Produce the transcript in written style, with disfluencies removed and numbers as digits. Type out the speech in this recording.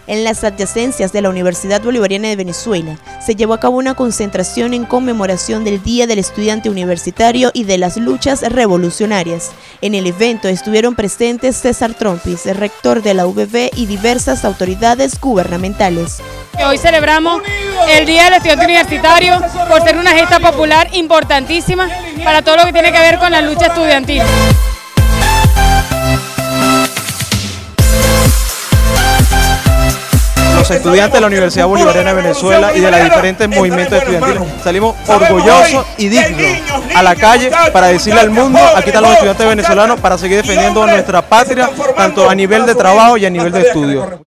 En las adyacencias de la Universidad Bolivariana de Venezuela se llevó a cabo una concentración en conmemoración del Día del Estudiante Universitario y de las luchas revolucionarias. En el evento estuvieron presentes César Trompis, el rector de la UBV, y diversas autoridades gubernamentales. Hoy celebramos el Día del Estudiante Universitario por ser una gesta popular importantísima para todo lo que tiene que ver con la lucha estudiantil. Los estudiantes de la Universidad Bolivariana de Venezuela y de los diferentes movimientos estudiantiles salimos orgullosos y dignos a la calle para decirle al mundo: aquí están los estudiantes venezolanos para seguir defendiendo nuestra patria, tanto a nivel de trabajo y a nivel de estudio.